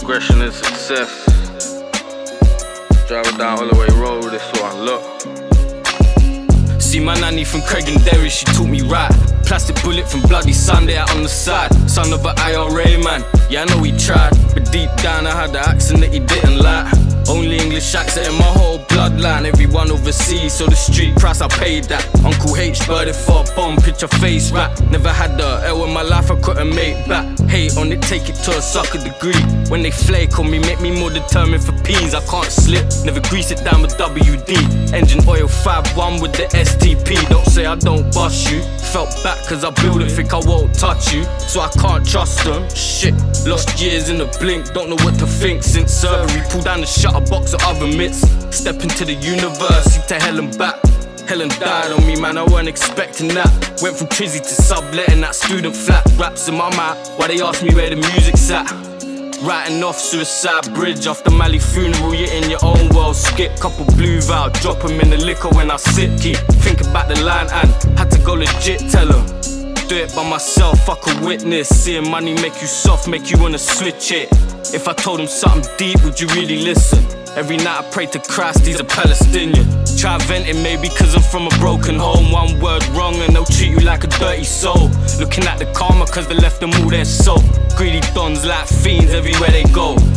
progression and success. Driving down Holloway Road with this one, look. See my nanny from Craig and Derry, she taught me right. Plastic bullet from Bloody Sunday out on the side. Son of a IRA man, yeah I know he tried, but deep down I had the accent that he didn't like. Only English accent in my whole bloodline, everyone overseas, so the street price I paid that. Uncle H birded for a bomb, picture face rap. Never had the L in my life, I couldn't make back. Hate on it, take it to a sucker degree. When they flake on me, make me more determined for P's. I can't slip, never grease it down with WD. Engine oil 5-1 with the STP. Don't say I don't bust you. Felt back cause I build it, think I won't touch you, so I can't trust them. Shit, lost years in a blink, don't know what to think since surgery. Pull down the shutter box of oven mitts. Step into the university to hell and back. Helen died on me, man, I weren't expecting that. Went from Trizzy to subletting that student flat. Raps in my mouth, why they ask me where the music's at. Writing off Suicide Bridge after Mali funeral, you're in your own world. Skip, couple blue vow, drop them in the liquor when I sip. Keep thinking about the line and had to go legit, tell them. Do it by myself, fuck a witness. Seeing money make you soft, make you wanna switch it. If I told him something deep, would you really listen? Every night I pray to Christ, he's a Palestinian. Try venting maybe cause I'm from a broken home. One word wrong and they'll treat you like a dirty soul. Looking at the karma cause they left them all their soul. Greedy dons like fiends everywhere they go.